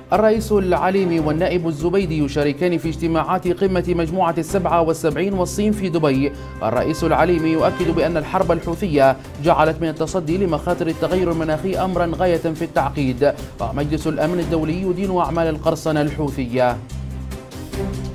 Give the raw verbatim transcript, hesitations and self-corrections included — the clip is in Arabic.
الرئيس العليمي والنائب الزبيدي يشاركان في اجتماعات قمة مجموعة السبعة والسبعين والصين في دبي. الرئيس العليمي يؤكد بأن الحرب الحوثية جعلت من التصدي لمخاطر التغير المناخي أمرا غاية في التعقيد. ومجلس الأمن الدولي يدين أعمال القرصنة الحوثية.